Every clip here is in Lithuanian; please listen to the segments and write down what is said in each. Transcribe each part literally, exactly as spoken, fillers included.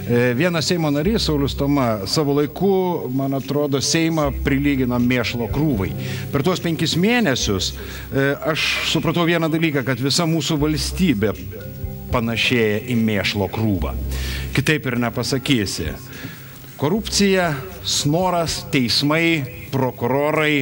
Vienas Seimo narys, Saulius Toma, savo laiku, man atrodo, Seimą prilygino mėšlo krūvai. Per tuos penkis mėnesius aš supratau vieną dalyką, kad visa mūsų valstybė panašėja į mėšlo krūvą. Kitaip ir nepasakysi. Korupcija, snoras, teismai, prokurorai,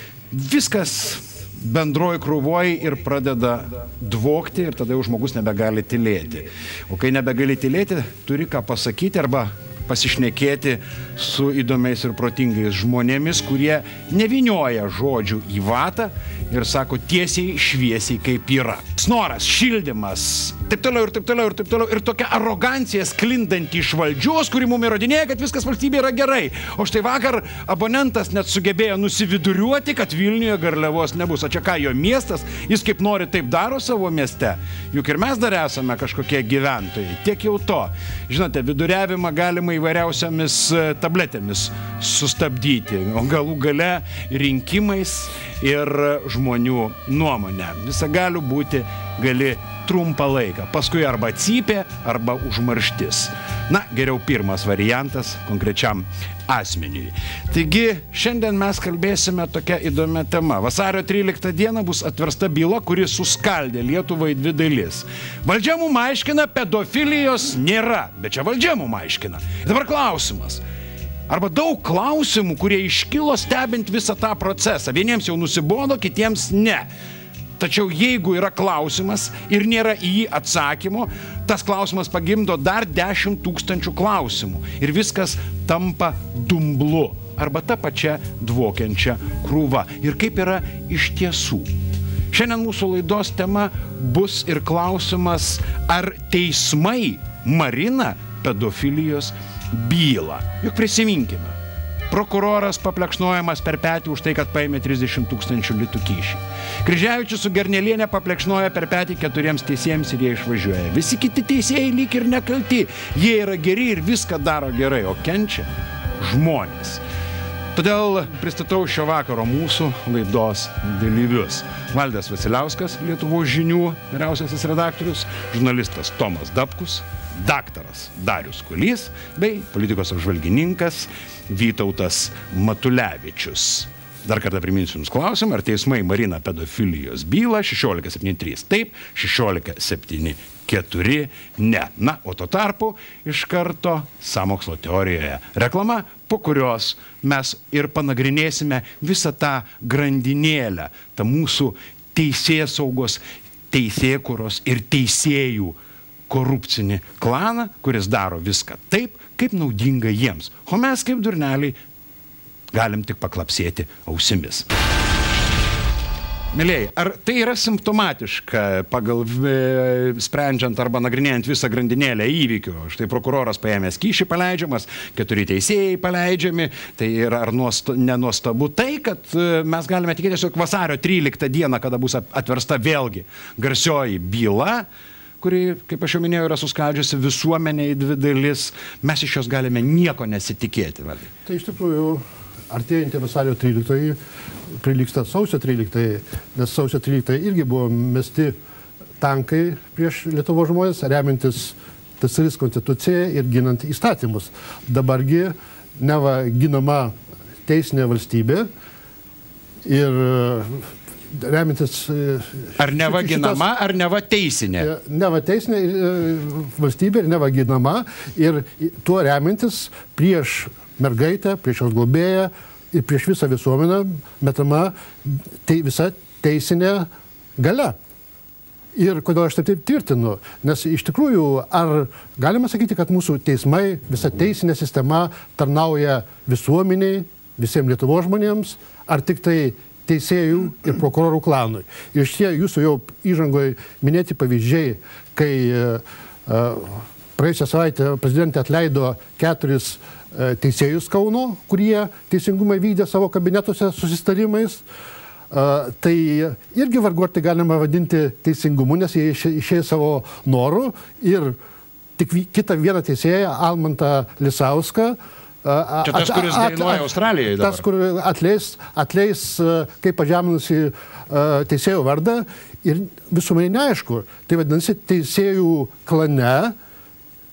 viskas bendroji krūvoj ir pradeda dvokti ir tada jau žmogus nebegali tylėti. O kai nebegali tylėti, turi ką pasakyti arba pasišnekėti su įdomiais ir protingais žmonėmis, kurie nevinioja žodžių į vatą ir sako tiesiai, šviesiai kaip yra. Snoras, šildymas, taip toliau ir taip toliau ir taip toliau. Ir tokia arogancija sklindanti iš valdžios, kuri mum įrodinėja, kad viskas valstybė yra gerai. O štai vakar abonentas net sugebėjo nusividuriuoti, kad Vilniuje garliavos nebus. O čia ką, jo miestas, jis kaip nori taip daro savo mieste. Juk ir mes dar esame kažkokie gyventojai. Tiek jau to. Žinote, viduriavimą galima įvairiausiamis tabletėmis sustabdyti. O galų gale rinkimais ir žmonių nuomonę. Visa gali būti gali trumpą laiką. Paskui arba cypė, arba užmarštis. Na, geriau pirmas variantas konkrečiam asmeniui. Taigi, šiandien mes kalbėsime tokia įdomia tema. Vasario tryliktą dieną bus atversta byla, kuri suskaldė Lietuvą į dvi dalis. Valdžia mum aiškina, pedofilijos nėra, bet čia valdžia mum aiškina. Dabar klausimas. Arba daug klausimų, kurie iškilo stebint visą tą procesą. Vieniems jau nusibodo, kitiems ne. Tačiau jeigu yra klausimas ir nėra į jį atsakymo, tas klausimas pagimdo dar dešimt tūkstančių klausimų. Ir viskas tampa dumblu arba ta pačia dvokiančia krūva. Ir kaip yra iš tiesų. Šiandien mūsų laidos tema bus ir klausimas, ar teismai marina pedofilijos bylą. Juk prisiminkime. Prokuroras paplekšnojamas per petį už tai, kad paėmė trisdešimt tūkstančių litų kyšį. Kryževičius su Gernelienė paplekšnoja per petį keturiems teisėjams ir jie išvažiuoja. Visi kiti teisėjai lyg ir nekalti. Jie yra geri ir viską daro gerai, o kenčia žmonės. Todėl pristatau šio vakaro mūsų laidos dalyvius. Valdas Vasiliauskas, Lietuvos žinių vyriausiasis redaktorius, žurnalistas Tomas Dapkus, daktaras Darius Kuolys bei politikos apžvalgininkas Vytautas Matulevičius. Dar kartą priminsiu jums klausimą, ar teismai marina pedofilijos bylą šešiolika septyni trys taip, šešiolika septyni keturi ne. Na, o tuo tarpu iš karto sąmokslo teorijoje reklama, po kurios mes ir panagrinėsime visą tą grandinėlę, tą mūsų teisėsaugos, teisėkūros ir teisėjų korupcinį klaną, kuris daro viską taip, kaip naudinga jiems. O mes kaip durneliai galim tik paklapsėti ausimis. Mielieji, ar tai yra simptomatiška pagal sprendžiant arba nagrinėjant visą grandinėlę įvykių? Štai prokuroras paėmęs kyšį paleidžiamas, keturi teisėjai paleidžiami. Tai yra ar nenuostabu tai, kad mes galime tikėtis, jog vasario tryliktą dieną, kada bus atversta vėlgi garsioji byla, kuri, kaip aš jau minėjau, yra suskaldžiusi visuomenę į dvi dalis, mes iš jos galime nieko nesitikėti. Valdai. Tai iš tikrųjų, artėjantį vasario tryliktoji prilygsta sausio tryliktai, nes sausio tryliktai irgi buvo mesti tankai prieš Lietuvos žmonės, remiantis T S R I konstituciją ir ginant įstatymus. Dabargi neva ginama teisinė valstybė ir remintis... Ar neva ginama, ar neva teisinė? Neva teisinė valstybė ir neva ginama ir tuo remintis prieš mergaitę, prieš jos globėją ir prieš visą visuomenę metama tai visa teisinė galia. Ir kodėl aš taip tvirtinu? Nes iš tikrųjų, ar galima sakyti, kad mūsų teismai, visa teisinė sistema tarnauja visuomeniai, visiems Lietuvos žmonėms, ar tik tai teisėjų ir prokurorų klanui. Ir šie jūsų jau įžangoje minėti pavyzdžiai, kai uh, praėjusią savaitę prezidentė atleido keturis uh, teisėjus Kauno, kurie teisingumą vykdė savo kabinetuose susitarimais, uh, tai irgi vargu ar tai galima vadinti teisingumu, nes jie išėjo savo norų ir tik kitą vieną teisėją, Almantą Lisauską, Čia tas, kuris dainuoja Australijoje dabar. Tas, kur atleis, atleis kaip pažeminusi teisėjų vardą ir visuomenė neaišku. Tai vadinasi, teisėjų klane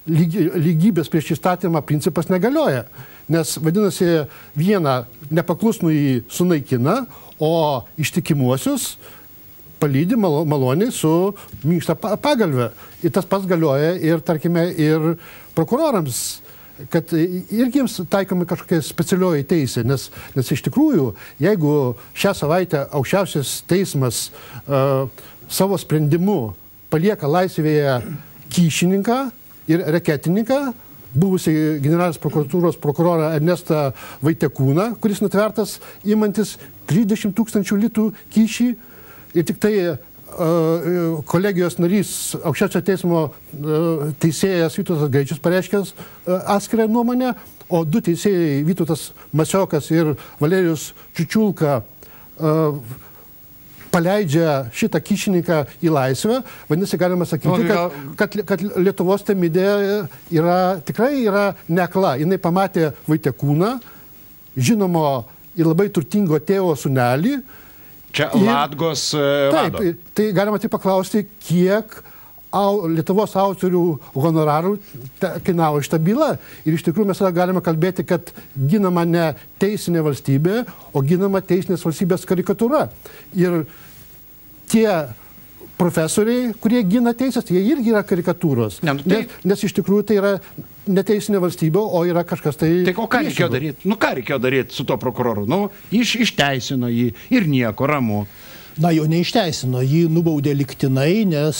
lygi, lygybės prieš įstatymą principas negalioja. Nes, vadinasi, vieną nepaklusnųjį sunaikina, o ištikimuosius palydi malo, maloniai su minkšta pagalve. Ir tas pats galioja ir, tarkime, ir prokurorams, kad irgi jiems taikomi kažkokia specialioji teisė, nes, nes iš tikrųjų, jeigu šią savaitę aukščiausias teismas uh, savo sprendimu palieka laisvėje kyšininką ir reketininką, buvusi generalinės prokuratūros prokurorą Ernestą Vaitekūną, kuris nutvertas imantis trisdešimt tūkstančių litų kyšį, ir tik tai uh, kolegijos narys, aukščiausio teismo uh, teisėjas Vytautas Gaičius pareiškęs uh, atskirą nuomonę, o du teisėjai Vytautas Masiokas ir Valerijus Čiučiulka uh, paleidžia šitą kyšininką į laisvę. Vadinasi, galima sakyti, kad, kad, kad Lietuvos temidė yra, tikrai yra nekla. Jinai pamatė Vaitekūną, žinomo ir labai turtingo tėvo sūnelį. Čia ir, Latgos vado. Taip, tai galima tik paklausti, kiek au, Lietuvos autorių honorarų kainavo šitą bylą. Ir iš tikrųjų mes galime kalbėti, kad ginama ne teisinė valstybė, o ginama teisinės valstybės karikatūra. Ir tie profesoriai, kurie gina teisės, jie irgi yra karikatūros. Ne, nu tai... nes, nes iš tikrųjų tai yra neteisinė valstybė, o yra kažkas tai... Tai o ką reikėjo daryti? Nu ką reikėjo daryti su to prokuroru? Nu, iš, išteisino jį ir nieko, ramu. Na, jo neišteisino, jį nubaudė lygtinai, nes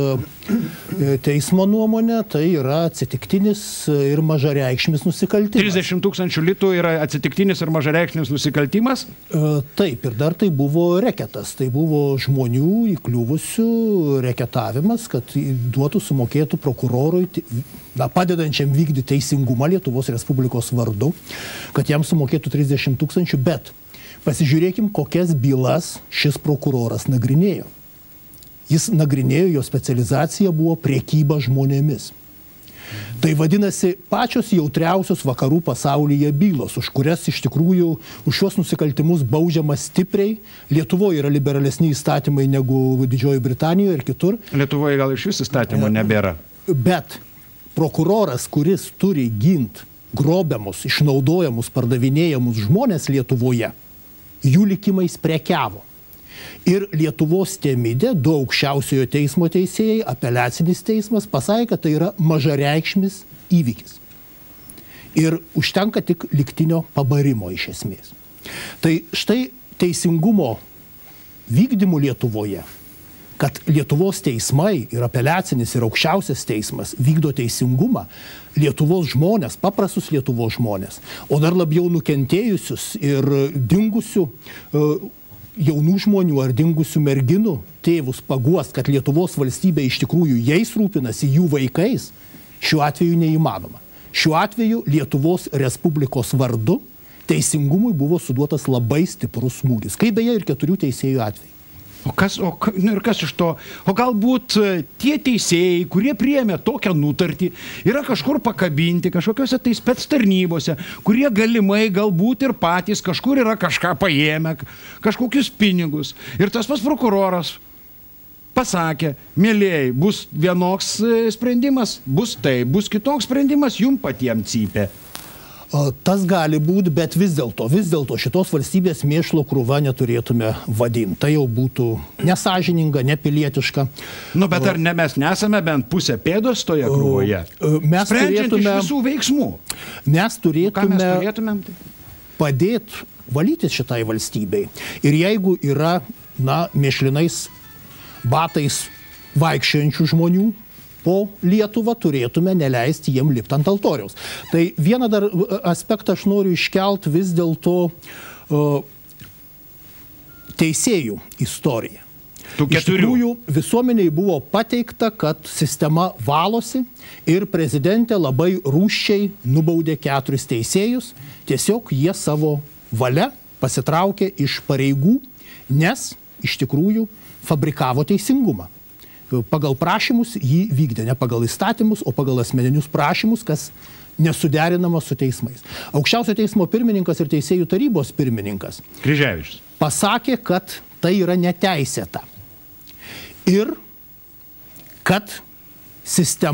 teismo nuomonė tai yra atsitiktinis ir mažareikšmis nusikaltimas. trisdešimt tūkstančių litų yra atsitiktinis ir mažareikšmis nusikaltimas? Taip, ir dar tai buvo reketas, tai buvo žmonių įkliuvusių reketavimas, kad duotų sumokėtų prokurorui, na, padedančiam vykdyti teisingumą Lietuvos Respublikos vardu, kad jam sumokėtų trisdešimt tūkstančių, bet pasižiūrėkim, kokias bylas šis prokuroras nagrinėjo. Jis nagrinėjo, jo specializacija buvo prekyba žmonėmis. Tai vadinasi, pačios jautriausios vakarų pasaulyje bylos, už kurias iš tikrųjų, už šios nusikaltimus baudžiama stipriai. Lietuvoje yra liberalesni įstatymai negu Didžiojoje Britanijoje ir kitur. Lietuvoje gal iš vis įstatymo nebėra. Bet prokuroras, kuris turi ginti grobiamus, išnaudojamus, pardavinėjamus žmonės Lietuvoje, jų likimais prekiavo. Ir Lietuvos temidė, du aukščiausiojo teismo teisėjai, apeliacinis teismas, pasakė, kad tai yra mažareikšmis įvykis. Ir užtenka tik lygtinio pabarimo iš esmės. Tai štai teisingumo vykdymų Lietuvoje, kad Lietuvos teismai ir apeliacinis ir aukščiausias teismas vykdo teisingumą, Lietuvos žmonės, paprastus Lietuvos žmonės, o dar labiau nukentėjusius ir dingusių jaunų žmonių ar dingusių merginų tėvus paguos, kad Lietuvos valstybė iš tikrųjų jais rūpinasi, jų vaikais, šiuo atveju neįmanoma. Šiuo atveju Lietuvos Respublikos vardu teisingumui buvo suduotas labai stiprus smūgis, kaip beje ir keturių teisėjų atveju. O kas, o, nu ir kas iš to? O galbūt tie teisėjai, kurie priėmė tokią nutartį, yra kažkur pakabinti, kažkokiuose tai spec tarnybose, kurie galimai galbūt ir patys kažkur yra kažką paėmę, kažkokius pinigus. Ir tas pats prokuroras pasakė, mielieji, bus vienoks sprendimas, bus tai, bus kitoks sprendimas, jum patiems cypė. Tas gali būti, bet vis dėlto, vis dėlto šitos valstybės mėšlo krūva neturėtume vadinti. Tai jau būtų nesažininga, nepilietiška. Nu, bet ar ne, mes nesame bent pusę pėdos toje krūvoje? Mes Sprendžiant turėtume, iš visų veiksmų. Mes turėtume, mes turėtumėm padėti valyti šitai valstybei. Ir jeigu yra, na, mėšlinais batais vaikščiojančių žmonių po Lietuvą, turėtume neleisti jiem lipti ant altoriaus. Tai vieną dar aspektą aš noriu iškelt vis dėlto uh, teisėjų istoriją. Iš tikrųjų, visuomeniai buvo pateikta, kad sistema valosi ir prezidentė labai rūsčiai nubaudė keturis teisėjus. Tiesiog jie savo valia pasitraukė iš pareigų, nes iš tikrųjų fabrikavo teisingumą. Pagal prašymus jį vykdė, ne pagal įstatymus, o pagal asmeninius prašymus, kas nesuderinama su teismais. Aukščiausio teismo pirmininkas ir teisėjų tarybos pirmininkas Kryževičius pasakė, kad tai yra neteisėta. Ir kad sistema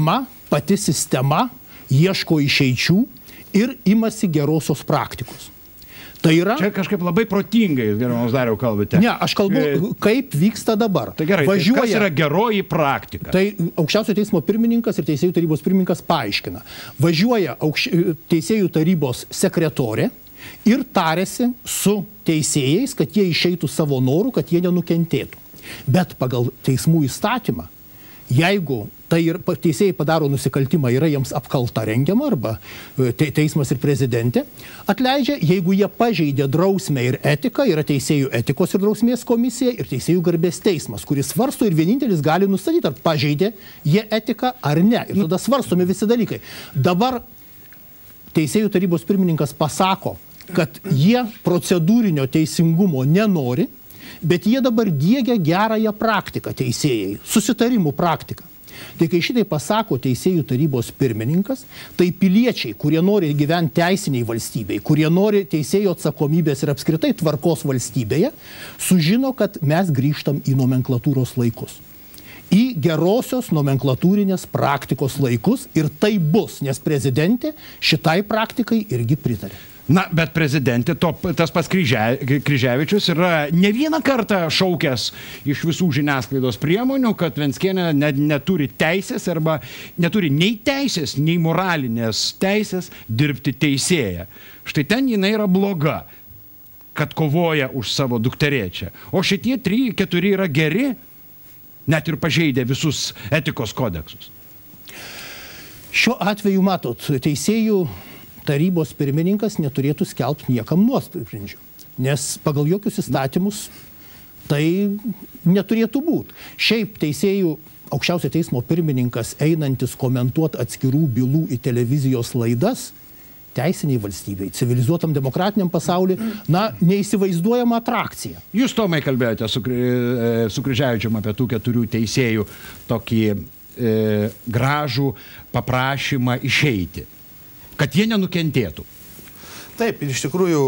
pati sistema ieško išeičių ir imasi gerosios praktikos. Tai yra... Čia kažkaip labai protingai, gerbiamas Dariau, kalbate. Ne, aš kalbu, kaip vyksta dabar. Tai gerai, Važiuoja... tai kas yra geroji praktika? Tai aukščiausio teismo pirmininkas ir teisėjų tarybos pirmininkas paaiškina. Važiuoja aukš... teisėjų tarybos sekretorė ir tarėsi su teisėjais, kad jie išeitų savo norų, kad jie nenukentėtų. Bet pagal teismų įstatymą, jeigu tai ir teisėjai padaro nusikaltimą, yra jiems apkalta rengiama arba te, teismas ir prezidentė atleidžia, jeigu jie pažeidė drausmę ir etiką, yra teisėjų etikos ir drausmės komisija ir teisėjų garbės teismas, kuris svarsto ir vienintelis gali nustatyti, ar pažeidė jie etiką ar ne. Ir tada svarstomi visi dalykai. Dabar teisėjų tarybos pirmininkas pasako, kad jie procedūrinio teisingumo nenori, bet jie dabar diegia gerąją praktiką teisėjai, susitarimų praktiką. Tai kai šitai pasako teisėjų tarybos pirmininkas, tai piliečiai, kurie nori gyventi teisiniai valstybei, kurie nori teisėjo atsakomybės ir apskritai tvarkos valstybėje, sužino, kad mes grįžtam į nomenklatūros laikus. Į gerosios nomenklatūrinės praktikos laikus ir tai bus, nes prezidentė šitai praktikai irgi pritarė. Na, bet prezidentė, to, tas pats Kryže, Kryževičius yra ne vieną kartą šaukęs iš visų žiniasklaidos priemonių, kad Venckienė ne, neturi teisės arba neturi nei teisės, nei moralinės teisės dirbti teisėją. Štai ten jinai yra bloga, kad kovoja už savo dukterėčią. O šitie trys, keturi yra geri, net ir pažeidę visus etikos kodeksus. Šiuo atveju, matot, teisėjų tarybos pirmininkas neturėtų skelbti niekam nuosprendžių, nes pagal jokius įstatymus tai neturėtų būti. Šiaip teisėjų aukščiausio teismo pirmininkas einantis komentuoti atskirų bylų į televizijos laidas, teisiniai valstybei, civilizuotam demokratiniam pasauliu, na, neįsivaizduojama atrakcija. Jūs, Tomai, kalbėjote su, su Kryževičium apie tų keturių teisėjų tokį e, gražų paprašymą išeiti, kad jie nenukentėtų. Taip, ir iš tikrųjų,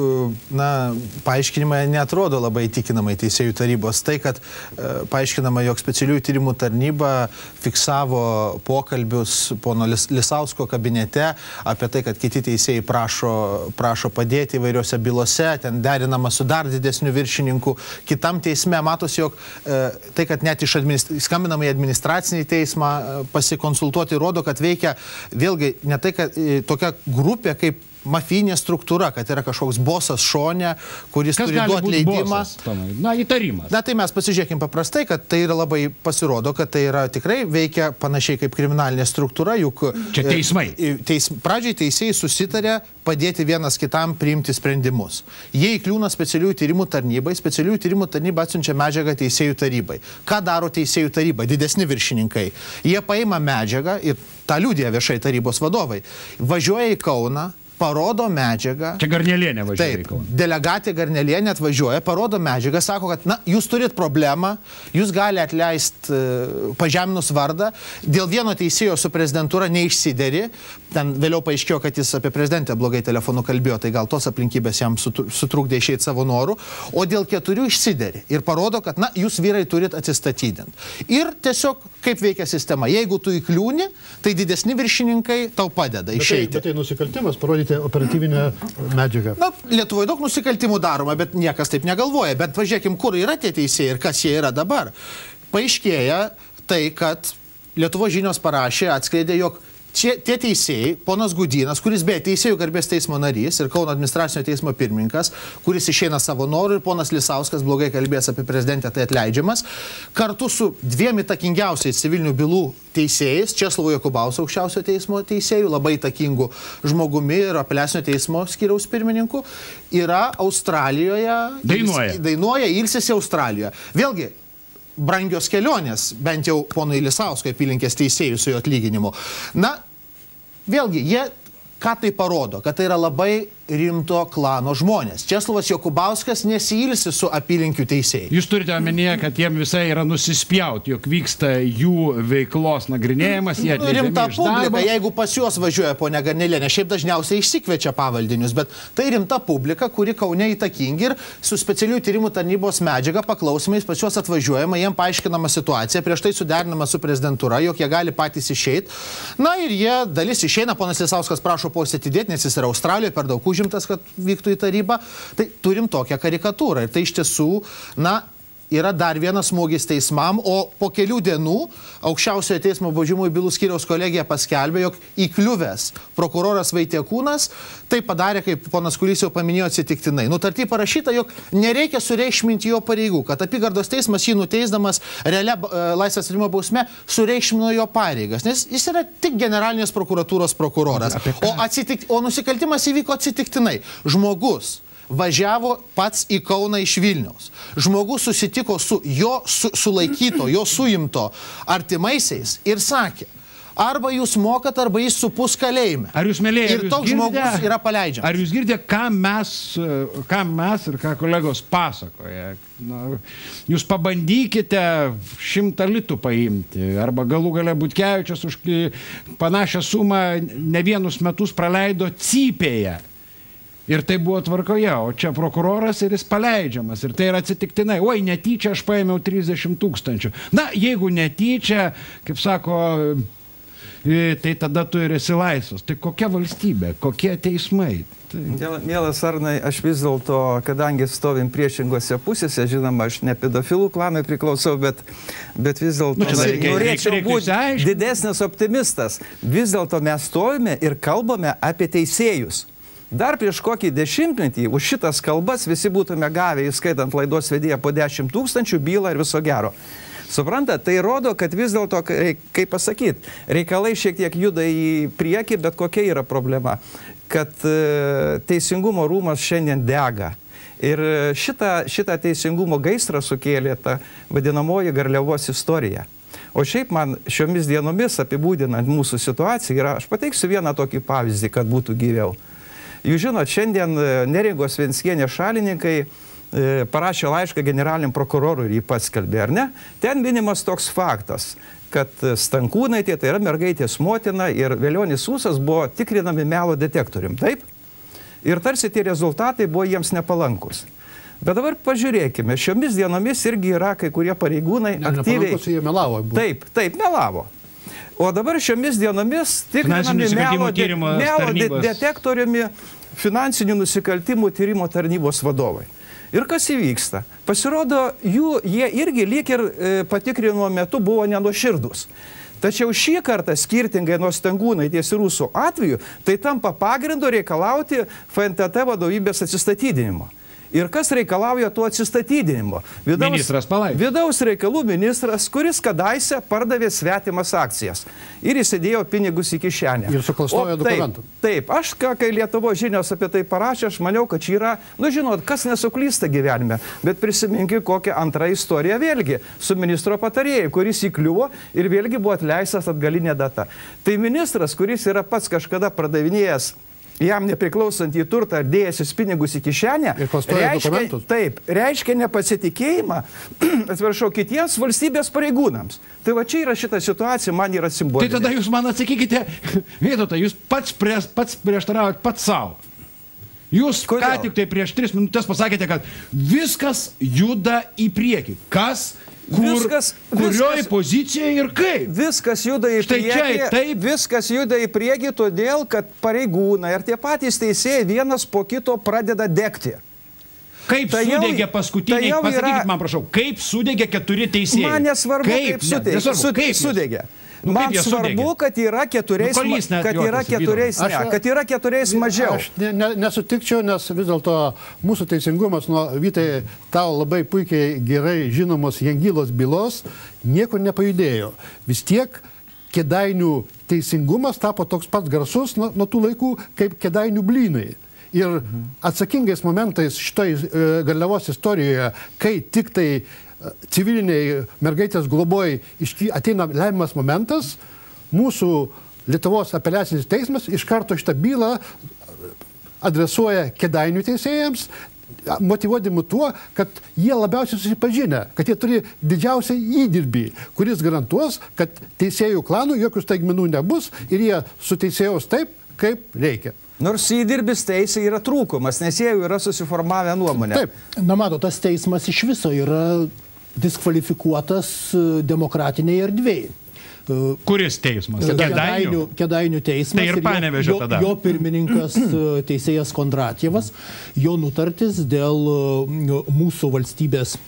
na, paaiškinimai neatrodo labai įtikinamai teisėjų tarybos. Tai, kad paaiškinama, jog specialiųjų tyrimų tarnyba fiksavo pokalbius pono Lisausko kabinete apie tai, kad kiti teisėjai prašo, prašo padėti įvairiose bylose, ten derinama su dar didesniu viršininku. Kitam teisme matosi, jog tai, kad net iš administ... skambinama į administracinį teismą pasikonsultuoti, rodo, kad veikia vėlgi ne tai, kad tokia grupė kaip mafijinė struktūra, kad yra kažkoks bosas šone, kuris Kas turi duoti leidimą. Bosas, na, įtarimas. Na, tai mes pasižiūrėkim paprastai, kad tai yra labai pasirodo, kad tai yra tikrai veikia panašiai kaip kriminalinė struktūra, juk... Čia teismai. Teis, pradžiai teisėjai susitarė padėti vienas kitam priimti sprendimus. Jie įkliūna specialiųjų tyrimų tarnybai, specialiųjų tyrimų tarnyba atsiunčia medžiagą teisėjų tarybai. Ką daro teisėjų taryba? Didesni viršininkai. Jie paima medžiagą ir tą liudija viešai tarybos vadovai. Važiuoja į Kauną, parodo medžiagą. Čia Garnelienė važiuoja. Taip, delegatė Garnelienė atvažiuoja, parodo medžiagą, sako, kad, na, jūs turit problemą, jūs gali atleisti uh, pažeminus vardą, dėl vieno teisėjo su prezidentūra neišsideri, ten vėliau paaiškėjo, kad jis apie prezidentę blogai telefonu kalbėjo, tai gal tos aplinkybės jam sutrukdė išeiti savo norų, o dėl keturių išsideri ir parodo, kad, na, jūs vyrai turit atsistatydinti. Ir tiesiog, kaip veikia sistema, jeigu tu įkliūni, tai didesni viršininkai tau padeda išeiti. Bet tai, bet tai nusikaltimas, parodyti operatyvinę medžiagą. Na, Lietuvoje daug nusikaltimų daroma, bet niekas taip negalvoja. Bet pažiūrėkim, kur yra tie teisėjai ir kas jie yra dabar. Paaiškėja tai, kad Lietuvos žinios parašė, atskleidė, jog Čia, tie teisėjai, ponas Gudynas, kuris beje teisėjų garbės teismo narys ir Kauno administracinio teismo pirmininkas, kuris išeina savo norų, ir ponas Lisauskas blogai kalbės apie prezidentę, tai atleidžiamas, kartu su dviem įtakingiausiais civilinių bylų teisėjais, Česlovo Jokubausko aukščiausio teismo teisėjų, labai įtakingų žmogumi ir apeliacinio teismo skyriaus pirmininku, yra Australijoje, dainuoja, dainuoja ilsisi Australijoje. Vėlgi, brangios kelionės, bent jau ponui Lisausko apylinkės teisėjų su jo atlyginimu. Na, vėlgi, jie ką tai parodo, kad tai yra labai rimto klano žmonės. Česlovas Jokubauskas nesiilsi su apylinkių teisėjai. Jūs turite omenyje, kad jiem visai yra nusispjauti, jog vyksta jų veiklos nagrinėjimas, jie atleidžiami rimta iš publika, darbo. jeigu pas juos važiuoja ponia Garnelienė, šiaip dažniausiai išsikviečia pavaldinius, bet tai rimta publika, kuri Kaune įtakingi ir su specialiųjų tyrimų tarnybos medžiaga paklausimais pas juos atvažiuojama, jiem paaiškinama situacija, prieš tai suderinama su prezidentūra, jog jie gali patys išeiti. Na ir jie dalis išeina, ponas Lisauskas prašo posėdį atidėti, nes jis yra Australijoje, per daug užimtas, kad vyktų į tarybą. Tai turim tokią karikatūrą. Ir tai iš tiesų, na, yra dar vienas smūgis teismam, o po kelių dienų Aukščiausiojo teismo baudžiamųjų bylų skyriaus kolegija paskelbė, jog įkliuvęs prokuroras Vaitiekūnas tai padarė, kaip ponas Kulys jau paminėjo, atsitiktinai. Nutarty parašyta, jog nereikia sureikšminti jo pareigų, kad apygardos teismas jį nuteisdamas realia e, laisvės atėmimo bausme sureikšmino jo pareigas, nes jis yra tik generalinės prokuratūros prokuroras. O, atsitik, o nusikaltimas įvyko atsitiktinai. Žmogus važiavo pats į Kauną iš Vilniaus. Žmogus susitiko su jo su, sulaikyto, jo suimto artimaisiais ir sakė, arba jūs mokat, arba jis supus kalėjime. Ar jūs, mėlėjai, ir toks žmogus yra paleidžiamas. Ar jūs girdite, ką mes, ką mes ir ką kolegos pasakoja? Na, jūs pabandykite šimtą litų paimti, arba galų gale Butkevičius už panašią sumą ne vienus metus praleido Cypėje. Ir tai buvo tvarkoje, o čia prokuroras ir jis paleidžiamas. Ir tai yra atsitiktinai. Oi, netyčia aš paėmiau trisdešimt tūkstančių. Na, jeigu netyčia, kaip sako, tai tada tu ir esi laisvas. Tai kokia valstybė, kokie teismai? Tai... Mielas Arnai, aš vis dėlto, kadangi stovim priešingose pusėse, žinoma, aš ne pedofilų klanui priklausau, bet, bet vis dėlto nu, norėčiau būti didesnis optimistas. Vis dėlto mes stovime ir kalbame apie teisėjus. Dar prieš kokį dešimtmetį už šitas kalbas visi būtume gavę, įskaitant laidos vedėją, po dešimt tūkstančių bylą ir viso gero. Suprantat, tai rodo, kad vis dėlto, kaip pasakyti, reikalai šiek tiek juda į priekį, bet kokia yra problema, kad e, teisingumo rūmas šiandien dega. Ir šitą, šitą teisingumo gaisrą sukėlė ta vadinamoji Garliavos istorija. O šiaip man šiomis dienomis apibūdinant mūsų situaciją, yra, aš pateiksiu vieną tokį pavyzdį, kad būtų gyviau. Jūs žinot, šiandien Neringos Venckienės šalininkai e, parašė laišką generaliniam prokurorui ir jį paskelbė, ar ne? Ten minimas toks faktas, kad Stankūnaitė, tai yra mergaitės motina, ir Velionis Ūsas buvo tikrinami melo detektorium, taip? Ir tarsi tie rezultatai buvo jiems nepalankus. Bet dabar pažiūrėkime, šiomis dienomis irgi yra kai kurie pareigūnai ne, aktyviai... Jie melavo. Buvo. Taip, taip, melavo. O dabar šiomis dienomis tikrinami melo, de, melo de, detektoriumi finansinių nusikaltimų tyrimo tarnybos vadovai. Ir kas įvyksta? Pasirodo, jų, jie irgi lyg ir e, patikrinimo metu buvo nenuoširdūs. Tačiau šį kartą, skirtingai nuo Stankūnaitės ir Ūso atveju, tai tampa pagrindu reikalauti F N T T vadovybės atsistatydinimo. Ir kas reikalauja tuo atsistatydinimo? Vidaus, ministras palaikė. Vidaus reikalų ministras, kuris kadaise pardavė svetimas akcijas ir įsidėjo pinigus į kišenę. Ir suklastojo dokumentų. Taip, taip, aš, kai Lietuvos žinios apie tai parašė, aš maniau, kad čia yra, nu žinot, kas nesuklysta gyvenime, bet prisiminkime kokią antrą istoriją vėlgi su ministro patarėjai, kuris įkliuvo ir vėlgi buvo atleistas atgalinė data. Tai ministras, kuris yra pats kažkada pardavinėjęs jam nepriklausantį turtą ar dėjęsis pinigus į kišenę, reiškia, taip, reiškia nepasitikėjimą, atsiprašau, kitiems valstybės pareigūnams. Tai va čia yra šita situacija, man yra simbolinė. Tai tada jūs man atsakykite, Vytautai, jūs pats, prieš, pats prieštaraujat pats savo. Jūs Kodėl? Ką tik tai prieš tris minutės pasakėte, kad viskas juda į priekį. Kas? Kur, viskas, kurioj viskas, pozicijoje ir kaip? Viskas juda į Štai priekį, čia, taip. Viskas juda į priekį todėl, kad pareigūnai ir tie patys teisėjai vienas po kito pradeda degti. Kaip tai sudegė paskutiniai, tai pasakykit yra... man prašau, kaip sudegė keturi teisėjai? Man nesvarbu, kaip, kaip sudegė. Ne, nesvarbu, kaip sudegė. Nu, man svarbu, kad yra keturiais, nu, kad yra keturiais, ne, kad yra keturiais mažiau. Aš ne, ne, nesutikčiau, nes vis dėlto mūsų teisingumas, nuo Vytai, tau labai puikiai gerai žinomos Jangylos bylos, niekur nepajudėjo. Vis tiek Kėdainių teisingumas tapo toks pats garsus nuo, nuo tų laikų, kaip Kėdainių blynai. Ir atsakingais momentais šitoj e, Garliavos istorijoje, kai tik tai civiliniai mergaitės globoj ateina lemiamas momentas, mūsų Lietuvos apeliacinis teismas iš karto šitą bylą adresuoja Kėdainių teisėjams, motyvuodami tuo, kad jie labiausiai susipažinę, kad jie turi didžiausią įdirbį, kuris garantuos, kad teisėjų klanų jokių staigmenų nebus ir jie suteisėjaus taip, kaip reikia. Nors įdirbis teisė yra trūkumas, nes jie jau yra susiformavę nuomonę. Taip. Na, mato, tas teismas iš viso yra diskvalifikuotas demokratiniai erdvėjai. Kuris teismas? Kėdainių, Kėdainių teismas. Tai ir Panevėžio jo, tada. Jo pirmininkas teisėjas Kondratjevas, jo nutartis dėl mūsų valstybės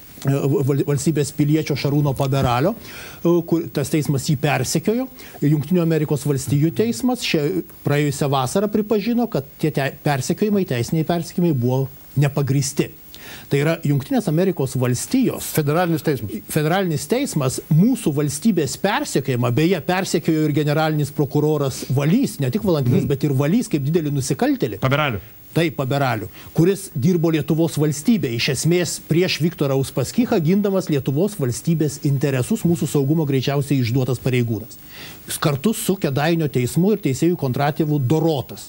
valstybės piliečio Šarūno Paberalio, kur tas teismas jį persekiojo. Jungtinių Amerikos valstijų teismas šią praėjusią vasarą pripažino, kad tie te, persekiojimai, teisiniai persekiojimai buvo nepagristi. Tai yra Jungtinės Amerikos valstijos. Federalinis teismas. Federalinis teismas mūsų valstybės persekiojimą, beje, persekiojo ir generalinis prokuroras Valys, ne tik Valantinas, mm. bet ir Valys kaip didelį nusikaltelį. Paberalių. Taip, Paberalių, kuris dirbo Lietuvos valstybė, iš esmės prieš Viktorą Uspaskichą, gindamas Lietuvos valstybės interesus, mūsų saugumo greičiausiai išduotas pareigūnas. Kartu su Kėdainio teismu ir teisėjų Kondratjevu dorotas.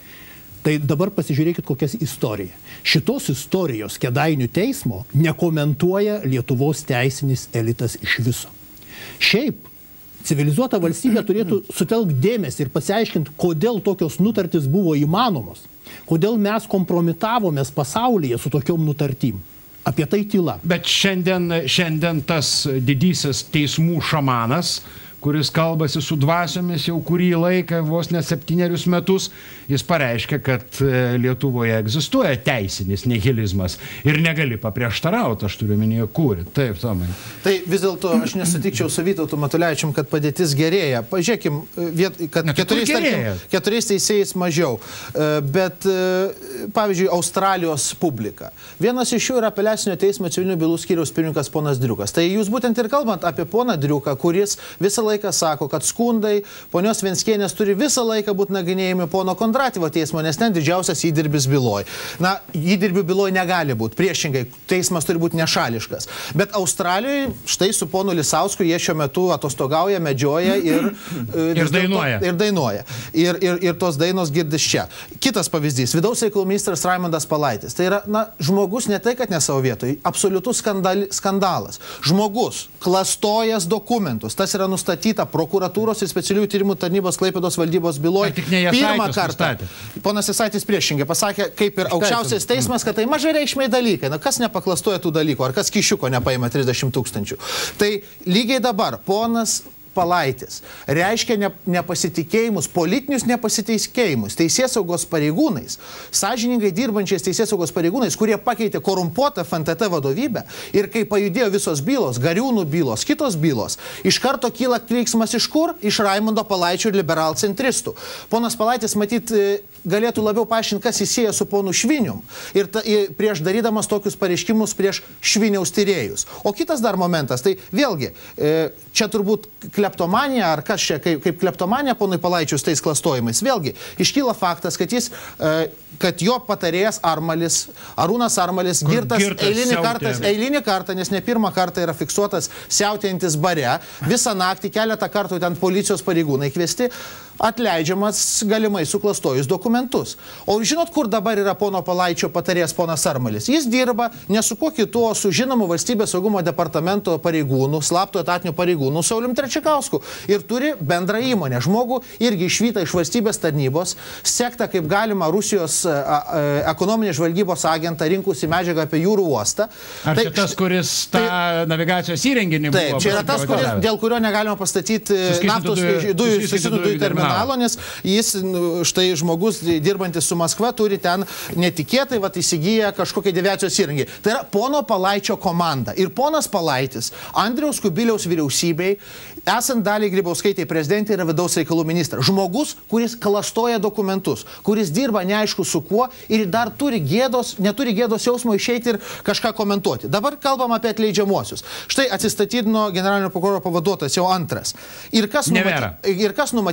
Tai dabar pasižiūrėkit, kokias istorija. Šitos istorijos Kėdainių teismo nekomentuoja Lietuvos teisinis elitas iš viso. Šiaip, civilizuota valstybė turėtų sutelkti dėmesį ir pasiaiškinti, kodėl tokios nutartys buvo įmanomos. Kodėl mes kompromitavomės pasaulyje su tokiom nutartim. Apie tai tyla. Bet šiandien, šiandien tas didysis teismų šamanas, kuris kalbasi su dvasiomis jau kurį laiką, vos ne septynerius metus, jis pareiškia, kad Lietuvoje egzistuoja teisinis nihilizmas ir negali paprieštarauti, aš turiu minėję kūrį. Taip, Tomai. Tai vis dėlto aš nesutikčiau su Vytautu Matulevičium, kad padėtis gerėja. Pažiūrėkim, kad keturiais, tarkim, keturiais teisėjais mažiau. Bet, pavyzdžiui, Australijos publika. Vienas iš jų yra apeliacinio teismo civilinių bylų skyriaus pirmininkas ponas Driukas. Tai jūs būtent ir kalbant apie poną Driuką, kuris visą laiką sako, kad skundai ponios Venckienės turi visą laiką būti nagrinėjami pono Kondratjevo teismo, nes ten didžiausias įdirbis byloj. Na, įdirbių byloj negali būti. Priešingai, teismas turi būti nešališkas. Bet Australijoje, štai su ponu Lisausku, jie šiuo metu atostogauja, medžioja ir, ir dainuoja. Ir, dainuoja. Ir, ir, ir tos dainos girdis čia. Kitas pavyzdys. Vidaus reikalų ministras Raimundas Palaitis. Tai yra, na, žmogus ne tai, kad ne savo vietoj, absoliutus skandal, skandalas. Žmogus klastojas dokumentus. Tas yra nustatyta prokuratūros ir specialiųjų tyrimų tarnybos Klaipėdos valdybos byloje. Pirmą kartą. Ponas Jasaitis priešingai pasakė, kaip ir aukščiausias teismas, kad tai mažai reikšmiai dalykai. Na, kas nepaklastoja tų dalykų, ar kas kišiuko nepaima trisdešimt tūkstančių. Tai lygiai dabar ponas Palaitis reiškia ne, nepasitikėjimus, politinius nepasitikėjimus teisėsaugos pareigūnais, sąžiningai dirbančiais teisėsaugos pareigūnais, kurie pakeitė korumpuotą F N T T vadovybę ir kai pajudėjo visos bylos, Gariūnų bylos, kitos bylos, iš karto kyla klyksmas iš kur? Iš Raimundo Palaičio ir liberalcentristų. Ponas Palaitis, matyt, galėtų labiau paaiškinti, kas įsieja su ponu Švinium ir, ta, ir prieš darydamas tokius pareiškimus prieš Šviniaus tyrėjus. O kitas dar momentas, tai vėlgi, čia turbūt kleptomanija, ar kas čia, kaip, kaip kleptomanija ponui Palaičius tais klastojimais. Vėlgi, iškyla faktas, kad jis, kad jo patarėjas Armalis, Arūnas Armalis, girtas, girtas eilinį, kartą, eilinį kartą, nes ne pirmą kartą yra fiksuotas siautėjantis bare, visą naktį, keletą kartų ten policijos pareigūnai kviesti, atleidžiamas galimai suklastojus dokumentus. O žinot, kur dabar yra pono Palaičio patarėjas ponas Armalis? Jis dirba ne su kuo kitu, o su žinomu valstybės saugumo departamento pareigūnų, slapto etatinių pareigūnų Saulium Trečikausku. Ir turi bendrą įmonę. Žmogų irgi išvyta iš valstybės tarnybos, sekta kaip galima Rusijos a, a, ekonominės žvalgybos agentą rinkusi medžiagą apie jūrų uostą. Ar tai, čia tas, kuris tą tai, navigacijos įrenginį buvo? Taip, čia yra tas, kuris, dėl kurio negalima pastatyti naftos dujų, dujų, dujų terminalo, nes jis, štai žmogus dirbantis su Maskva, turi ten netikėtai vat, įsigyję kažkokią deviacijos įrengį. Tai yra pono Palaičio komanda. Ir ponas Palaitis, Andriaus Kubiliaus vyriausybei, esant Daliai Grybauskaitei prezidentė, yra vidaus reikalų ministras. Žmogus, kuris klastoja dokumentus, kuris dirba neaišku su kuo ir dar turi gėdos, neturi gėdos jausmo išeiti ir kažką komentuoti. Dabar kalbam apie atleidžiamuosius. Štai atsistatydino generalinio prokuroro pavaduotojas jau antras. Ir kas, numaty, ir kas numatytas į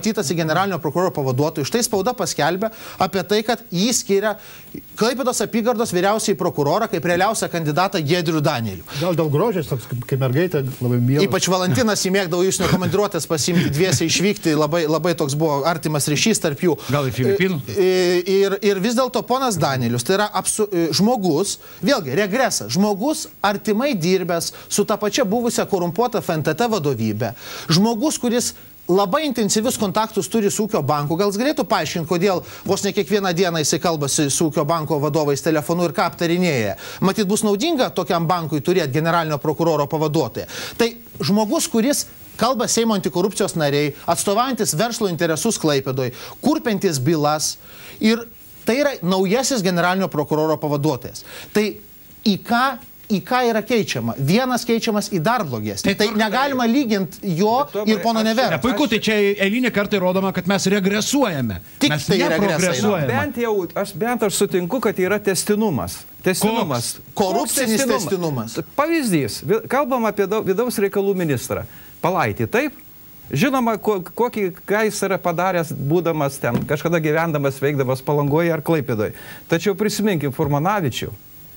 generalinio prokuroro pavaduotojų. Štai spauda paskelbė apie tai, kad jį skiria Klaipėdos apygardos vyriausiai prokurorą kaip realiausią kandidatą Giedrių Danielių. Gal dėl grožės, toks kaip mergaitė, labai mielas. Ypač Valantinas įmėgdavo jūs nekomandiruotės pasimti, dviesiai išvykti, labai, labai toks buvo artimas ryšys tarp jų. Gal į Filipinų? Ir, ir vis dėlto ponas Danielius, tai yra apsu, žmogus, vėlgi regresas, žmogus artimai dirbęs su ta pačia buvusia korumpuota F N T T vadovybė, žmogus, kuris labai intensyvius kontaktus turi su ūkio banku. Gal jis galėtų paaiškinti, kodėl vos ne kiekvieną dieną jisai kalbasi su ūkio banko vadovais telefonu ir ką aptarinėja. Matyt, bus naudinga tokiam bankui turėti generalinio prokuroro pavaduotoją. Tai žmogus, kuris kalba Seimo antikorupcijos nariai, atstovaujantis verslo interesus Klaipėdoj, kurpiantis bylas, ir tai yra naujasis generalinio prokuroro pavaduotojas. Tai į ką į ką yra keičiama. Vienas keičiamas į dar blogesnį. Tai, tai negalima lyginti jo ir pono Neverą. Puiku, tai čia eilinį kartą įrodoma, kad mes regresuojame. Tik mes tai regresuojame. Bent jau, aš bent aš sutinku, kad yra tęstinumas. Tęstinumas. Korupcinis tęstinumas. Pavyzdys. Kalbam apie vidaus reikalų ministrą. Palaitį, taip? Žinoma, kokį, ką jis yra padaręs, būdamas ten, kažkada gyvendamas, veikdamas Palangoje ar Klaipėdoje. Tačiau prisiminkim Furmanavičių.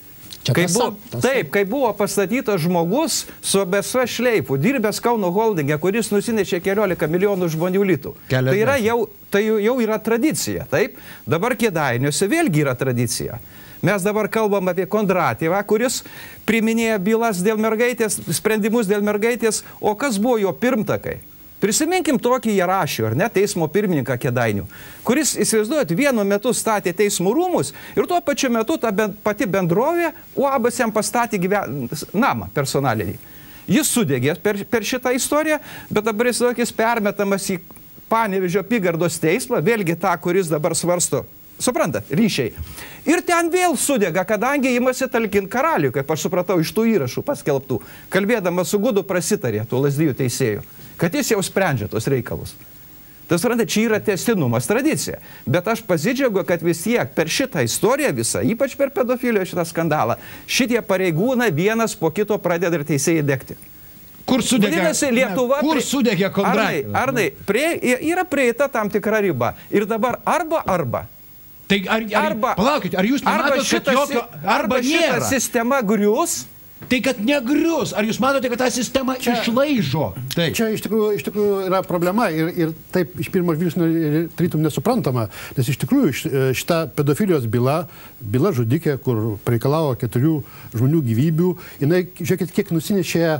Kai buvo, taip, kai buvo pastatytas žmogus su B S V šleifu, dirbęs Kauno holdinge, kuris nusinešė keliolika milijonų žmonių litų. Tai, yra jau, tai jau yra tradicija, taip? Dabar Kėdainiuose vėlgi yra tradicija. Mes dabar kalbam apie Kondratyvą, kuris priminėja bylas dėl mergaitės, sprendimus dėl mergaitės, o kas buvo jo pirmtakai? Prisiminkim tokį Jarašių, ar ne, teismo pirmininką Kėdainių, kuris, įsivaizduojat, vienu metu statė teismų rūmus ir tuo pačiu metu ta ben, pati bendrovė U A B S jam pastatė gyven... namą personalinį. Jis sudegė per, per šitą istoriją, bet dabar jis, jis permetamas į Panevėžio apygardos teismą, vėlgi tą, kuris dabar svarsto. Suprantat, ryšiai. Ir ten vėl sudega, kadangi imasi talkint karalių, kaip aš supratau iš tų įrašų paskelbtų, kalbėdamas su Gudu prasitarė, tų Lazdijų teisėjų, kad jis jau sprendžia tos reikalus. Tai suprantat, čia yra tęstinumas, tradicija. Bet aš pasidžiaugiu, kad vis tiek per šitą istoriją visą, ypač per pedofilijos šitą skandalą, šitie pareigūnai vienas po kito pradeda ir teisėjai degti. Kur sudegė, Vadinasi, Lietuva, kur sudegė Kondratyvas? Arnai, Arnai prie, yra prieita tam tikra riba. Ir dabar arba arba. Tai ar, ar, arba, palaukit, ar jūs manote, kad jokio arba, arba šita nėra? Sistema grius? Tai kad negrius. Ar jūs manote, kad ta sistema čia, išlaižo? Taip. Čia iš tikrųjų, iš tikrųjų yra problema ir, ir taip iš pirmo žvilgsnio tarytum nesuprantama, nes iš tikrųjų šita pedofilijos byla, byla žudikė, kur reikalavo keturių žmonių gyvybių, jinai, žiūrėkit, kiek nusinešė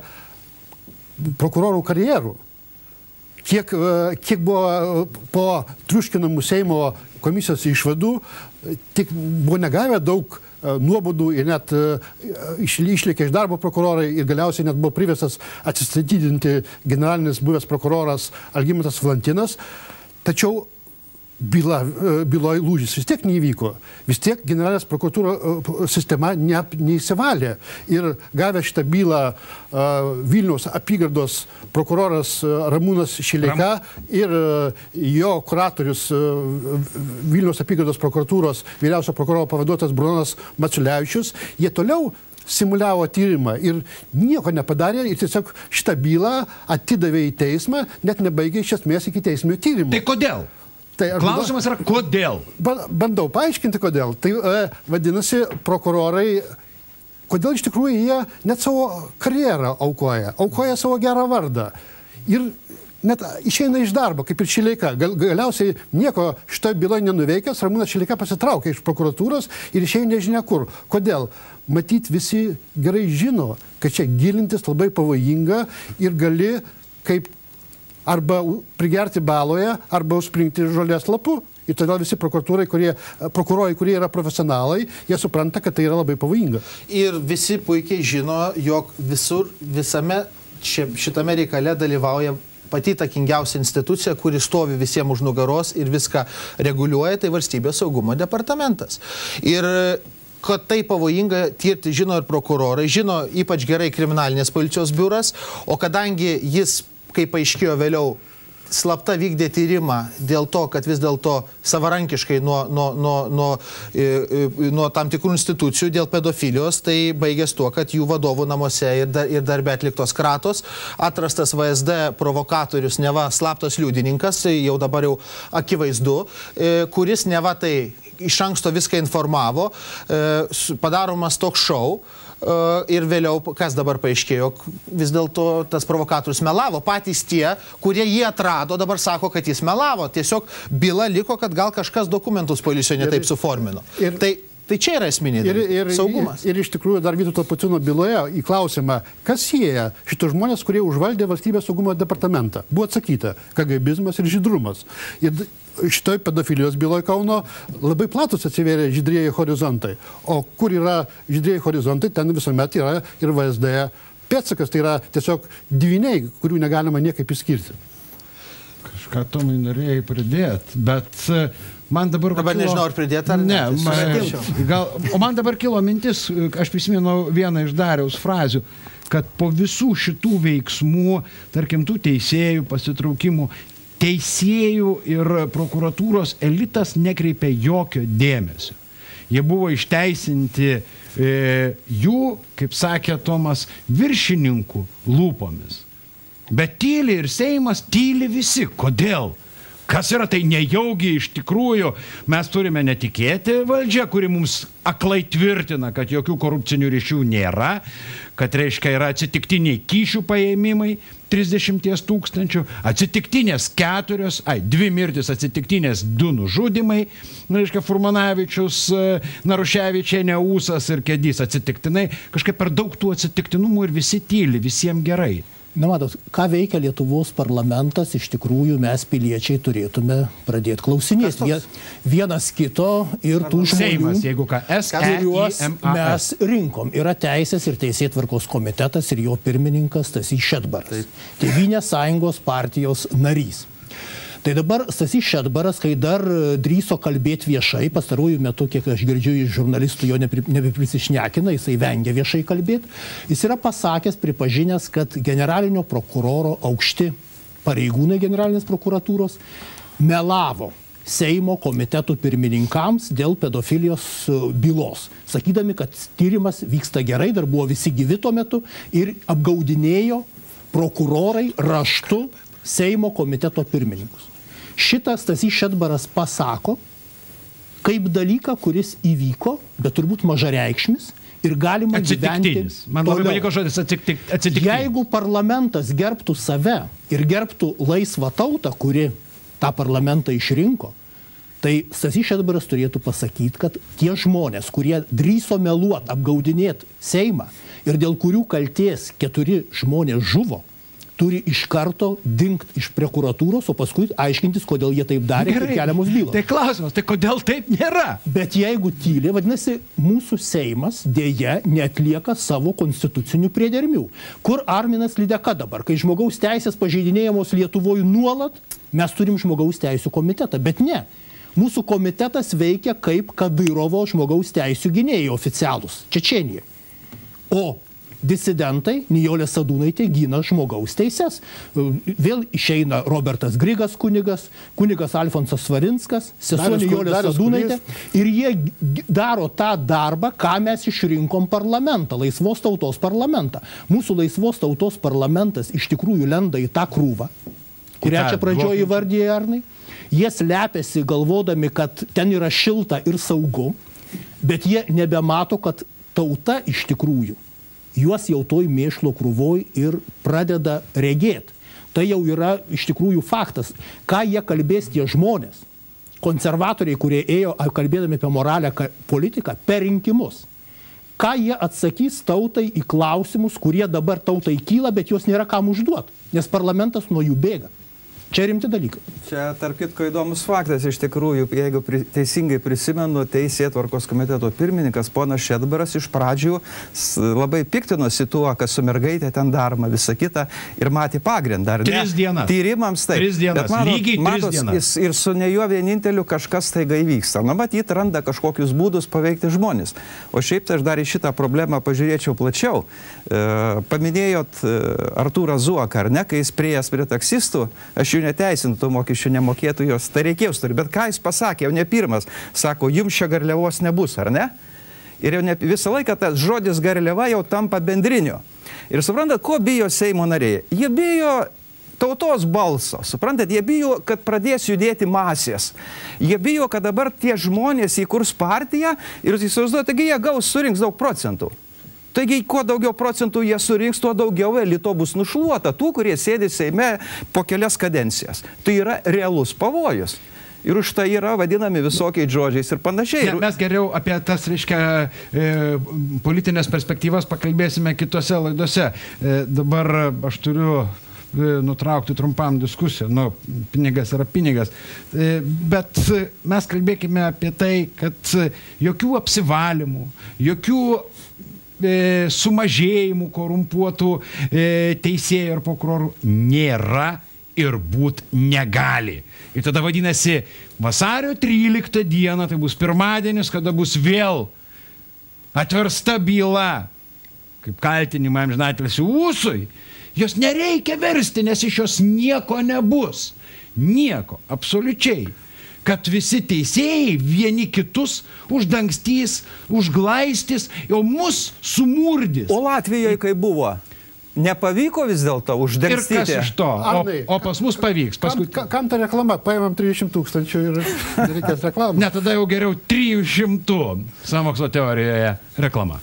prokurorų karjerų. Kiek, kiek buvo po triuškinamų Seimo komisijos išvadų, tik buvo negavę daug nuobodų ir net išlėkė iš darbo prokurorai ir galiausiai net buvo privestas atsistatydinti generalinis buvęs prokuroras Algimantas Valantinas. Tačiau byla, byloje lūžis vis tiek neįvyko. Vis tiek generalinės prokuratūros sistema ne, neįsivalė. Ir gavę šitą bylą Vilniaus apygardos prokuroras Ramūnas Šileika Ram. ir jo kuratorius Vilniaus apygardos prokuratūros vyriausio prokuroro pavaduotojas Brunonas Maciulevičius, jie toliau simuliavo tyrimą ir nieko nepadarė ir tiesiog šitą bylą atidavė į teismą, net nebaigė iš esmės iki teisminio tyrimo. Tai kodėl? Tai Klausimas yra, kodėl? Bandau paaiškinti, kodėl. Tai e, vadinasi, prokurorai, kodėl iš tikrųjų jie net savo karjerą aukoja, aukoja savo gerą vardą. Ir net išeina iš darbo, kaip ir Šileika. Gal, galiausiai nieko šitoje byloje nenuveikęs, Ramūnas Šileika pasitraukė iš prokuratūros ir išeina nežinia kur. Kodėl? Matyt, visi gerai žino, kad čia gilintis labai pavojinga ir gali kaip arba prigerti baloje, arba užspringti žolės lapu. Ir todėl visi prokuratūrai, kurie, prokurorai, kurie yra profesionalai, jie supranta, kad tai yra labai pavojinga. Ir visi puikiai žino, jog visur, visame šitame reikale dalyvauja pati įtakingiausia institucija, kuri stovi visiems už nugaros ir viską reguliuoja, tai Valstybės saugumo departamentas. Ir kad tai pavojinga tirti žino ir prokurorai, žino ypač gerai kriminalinės policijos biuras, o kadangi jis, kaip aiškėjo vėliau, slapta vykdė tyrimą dėl to, kad vis dėlto savarankiškai nuo, nuo, nuo, nuo, nuo tam tikrų institucijų dėl pedofilijos, tai baigės tuo, kad jų vadovų namuose ir, dar, ir darbė atliktos kratos, atrastas V S D provokatorius, neva slaptas liudininkas, jau dabar jau akivaizdu, kuris neva tai iš anksto viską informavo, padaromas toks šou. Ir vėliau, kas dabar paaiškėjo, vis dėlto tas provokatorius melavo. Patys tie, kurie jį atrado, dabar sako, kad jis melavo. Tiesiog byla liko, kad gal kažkas dokumentus policijoje netaip suformino. Ir, tai, tai čia yra esminė ir, ir, saugumas. Ir, ir iš tikrųjų dar Vytauto Pociūno byloje į klausimą, kas sieja šitos žmonės, kurie užvaldė valstybės saugumo departamentą. Buvo atsakyta kagėbizmas ir žydrumas. Ir šitoj pedofilijos byloje Kauno labai platus atsivėrė žydrieji horizontai. O kur yra žydrieji horizontai, ten visuomet yra ir V S D pėdsakas, tai yra tiesiog dvyniai, kurių negalima niekaip išskirti. Kažką Tomai norėjai pridėti, bet man dabar... Dabar kilo... nežinau, ar pridėti ar ne. Ne, man, gal, o man dabar kilo mintis, aš prisimenu vieną iš Dariaus frazių, kad po visų šitų veiksmų, tarkim, tų teisėjų pasitraukimų, teisėjų ir prokuratūros elitas nekreipė jokio dėmesio. Jie buvo išteisinti e, jų, kaip sakė Tomas, viršininkų lūpomis. Bet tyli ir Seimas, tyli visi. Kodėl? Kas yra tai nejaugi iš tikrųjų? Mes turime netikėti valdžią, kuri mums aklai tvirtina, kad jokių korupcinių ryšių nėra, kad reiškia yra atsitiktiniai kyšių paėmimai trisdešimt tūkstančių, atsitiktinės keturios, ai, dvi mirtis, atsitiktinės du nužudimai, reiškia Furmanavičius, Naruševičienė, Ūsas ir Kedys atsitiktinai, kažkaip per daug tų atsitiktinumų ir visi tyli, visiems gerai. Na, matot, ką veikia Lietuvos parlamentas, iš tikrųjų mes piliečiai turėtume pradėti klausinėti vienas kito ir tų žmonių, Seimas, jeigu ką, S E I M A S. Mes rinkom. Yra Teisės ir Teisėtvarkos komitetas ir jo pirmininkas Stasys Šedbaras, Tėvynės sąjungos partijos narys. Tai dabar Stasys Šedbaras, kai dar drįso kalbėti viešai, pastarųjų metų, kiek aš girdžiu iš žurnalistų, jo nebeprisišnekina, jisai vengia viešai kalbėti, jis yra pasakęs, pripažinęs, kad generalinio prokuroro aukšti pareigūnai generalinės prokuratūros melavo Seimo komitetų pirmininkams dėl pedofilijos bylos, sakydami, kad tyrimas vyksta gerai, dar buvo visi gyvi tuo metu ir apgaudinėjo prokurorai raštu Seimo komiteto pirmininkus. Šitas Stasys Šedbaras pasako, kaip dalyką, kuris įvyko, bet turbūt mažareikšmis ir galima gyventi Man labai patiko žodis atsitiktinis. Jeigu parlamentas gerbtų save ir gerbtų laisvą tautą, kuri tą parlamentą išrinko, tai Stasys Šedbaras turėtų pasakyti, kad tie žmonės, kurie drįso meluoti, apgaudinėti Seimą ir dėl kurių kaltės keturi žmonės žuvo, turi iš karto dingti iš prokuratūros, o paskui aiškintis, kodėl jie taip darė ir keliamos bylos. Tai klausimas, tai kodėl taip nėra? Bet jeigu tyli, vadinasi, mūsų Seimas dėja neatlieka savo konstitucinių priedermių. Kur Arminas Lydeka dabar, kai žmogaus teisės pažeidinėjamos Lietuvoje nuolat, mes turim žmogaus teisų komitetą, bet ne. Mūsų komitetas veikia kaip Kadyrovo žmogaus teisų gynėjai oficialūs Čečėnijoje. O disidentai, Nijolė Sadūnaitė gina žmogaus teises. Vėl išeina Robertas Grigas kunigas, kunigas Alfonsas Svarinskas, sesuo Nijolė Sadūnaitė. Ir jie daro tą darbą, ką mes išrinkom parlamentą, laisvos tautos parlamentą. Mūsų laisvos tautos parlamentas iš tikrųjų lenda į tą krūvą, kurią čia pradžioje įvardė Arnai. Jie slepiasi galvodami, kad ten yra šilta ir saugu, bet jie nebemato, kad tauta iš tikrųjų juos jau toj mėšlo krūvoj ir pradeda regėti. Tai jau yra iš tikrųjų faktas. Ką jie kalbės tie žmonės, konservatoriai, kurie ėjo kalbėdami apie moralę politiką per rinkimus. Ką jie atsakys tautai į klausimus, kurie dabar tautai kyla, bet juos nėra kam užduoti, nes parlamentas nuo jų bėga. Čia rimti dalykai. Čia, tarp kitko, įdomus faktas, iš tikrųjų, jeigu pri, teisingai prisimenu, Teisėtvarkos komiteto pirmininkas ponas Šedbaras iš pradžių labai piktinosi tuo, kas su mergaitė ten daroma, visa kita, ir matė pagrindą. Tris dienas. Tyrimams tai. Tris dienas. Matot, lygiai matos, tris dienas. Jis, ir su ne juo vieninteliu kažkas taiga įvyksta. Na, matyt, randa kažkokius būdus paveikti žmonės. O šiaip tai aš dar į šitą problemą pažiūrėčiau plačiau. E, paminėjot e, Artūrą Zuoką, ar ne, kai jis prieėjęs prie taksistų, aš jų neteisintų, to mokesčių nemokėtų jos, tai reikėjo turi. Bet ką jis pasakė, jau ne pirmas, sako, jums čia garliavos nebus, ar ne? Ir jau ne, visą laiką tas žodis garliava jau tampa bendriniu. Ir suprantat, ko bijo Seimo nariai? Jie bijo tautos balso, suprantat, jie bijo, kad pradės judėti masės. Jie bijo, kad dabar tie žmonės įkurs partiją ir įsivaizduoja, taigi jie gaus, surinks daug procentų. Taigi, kuo daugiau procentų jie surinks, tuo daugiau elito bus nušluota tų, kurie sėdi Seime po kelias kadencijas. Tai yra realus pavojus. Ir už tai yra vadinami visokiai žodžiais ir panašiai. Ne, mes geriau apie tas, reiškia, e, politinės perspektyvas pakalbėsime kitose laidose. E, dabar aš turiu e, nutraukti trumpam diskusiją. Nu, pinigas yra pinigas. E, bet mes kalbėkime apie tai, kad jokių apsivalymų, jokių E, sumažėjimų korumpuotų e, teisėjų ir prokurorų nėra ir būt negali. Ir tada vadinasi, vasario tryliktą dieną, tai bus pirmadienis, kada bus vėl atversta byla, kaip kaltinimą amžinatilsį Ūsui, jos nereikia versti, nes iš jos nieko nebus. Nieko, absoliučiai. Kad visi teisėjai vieni kitus uždangstys, užglaistys, jau mus sumurdys. O Latvijoje kai buvo? Nepavyko vis dėlto uždangstyti? Ir kas iš to? O, o pas mus pavyks. Paskui... Kam, kam ta reklama? Paimam trisdešimt tūkstančių ir reikės reklamą. Ne, tada jau geriau trijų šimtų sąmokslo teorijoje reklama.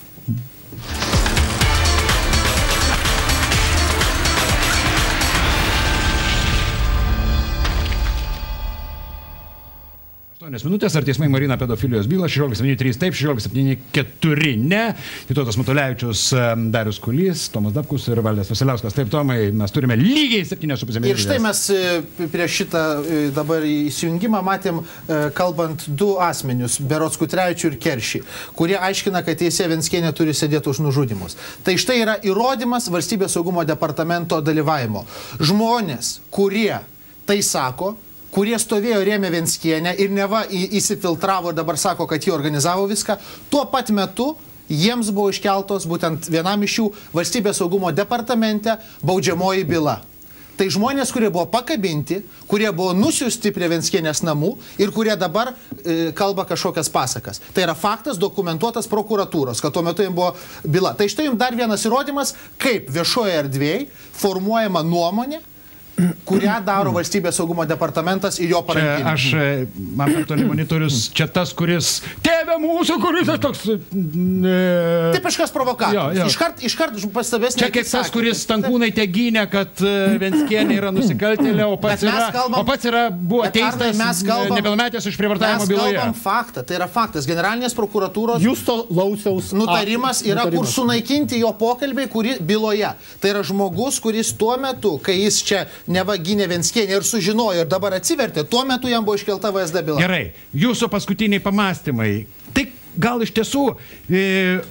aštuonios minutės, ar teismai marina pedofilijos bylą, šešiolika septyni trys taip, šešiolika septyni keturi ne. Vytautas Matulevičius, Darius Kulys, Tomas Dapkus ir Valdas Vasiliauskas. Taip, Tomai, mes turime lygiai septynios su pusė minutės. Ir štai mes prieš šitą dabar įsijungimą matėm, kalbant du asmenius, Berods Kutrevičių ir Keršį, kurie aiškina, kad teisėja Venckienė turi sėdėti už nužudymus. Tai štai yra įrodymas Valstybės saugumo departamento dalyvavimo. Žmonės, kurie tai sako, kurie stovėjo rėmė Venckienę ir neva įsifiltravo ir dabar sako, kad jie organizavo viską, tuo pat metu jiems buvo iškeltos būtent vienam iš jų Valstybės saugumo departamente baudžiamoji byla. Tai žmonės, kurie buvo pakabinti, kurie buvo nusiųsti prie Venckienės namų ir kurie dabar e, kalba kažkokias pasakas. Tai yra faktas dokumentuotas prokuratūros, kad tuo metu jiems buvo byla. Tai štai jums dar vienas įrodymas, kaip viešoje erdvėje formuojama nuomonė, kurią daro Valstybės saugumo departamentas ir jo parankiniai. Aš, man per toli monitorius, čia tas, kuris, tėve mūsų, kuris tas toks... E... Tipiškas provokatorius. Iškart, iškart pastebės... Čia kaip tas, kuris Stankūnai tegynė, kad Venckienė yra nusikaltėlė, o pats yra, kalbam, o pats yra buvo teistas nepilnametės už prievartavimo byloje. Mes kalbam faktą, tai yra faktas. Generalinės prokuratūros Justo Lauciaus nutarimas yra, nutarimas. Kur sunaikinti jo pokalbiai, kuri byloje. Tai yra žmogus, kuris tuo metu, kai jis čia neva gynė Venckienę ir sužinojo ir dabar atsivertė, tuo metu jam buvo iškelta V S D byla. Gerai, jūsų paskutiniai pamastymai. Tai gal iš tiesų, e,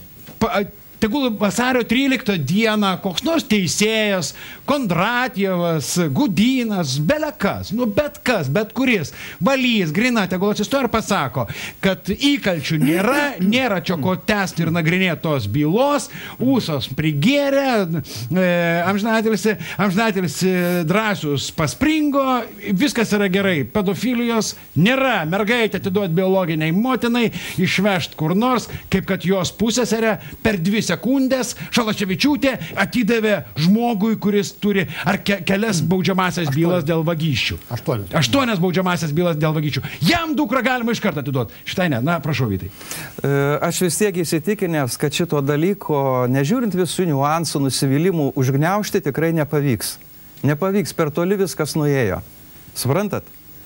pa, tegul vasario tryliktą dieną koks nors teisėjas, Kondratjevas, Gudynas, belekas, nu bet kas, bet kuris, valys, grina, tegul atsistoja ir pasako, kad įkalčių nėra, nėra čia ko tęsti ir nagrinėti tos bylos, Ūsos prigėrė, e, amžinatelisi, amžinatelisi drąsius paspringo, viskas yra gerai, pedofilijos nėra, mergaitė atiduoti biologiniai motinai, išvežti kur nors, kaip kad jos pusėserė per dvi sekundės Šalaševičiūtė atidavė žmogui, kuris turi ar ke kelias baudžiamasias bylas dėl vagysčių. Aštuonias. Aštuonias baudžiamasias bylas dėl vagysčių. Jam dukrą galima iš karto atiduoti. Šitai ne. Na, prašau, Vytai. Aš vis tiek įsitikinęs, kad šito dalyko, nežiūrint visų niuansų, nusivylimų, užgniaužti tikrai nepavyks. Nepavyks, per toli viskas nuėjo. Suprantat?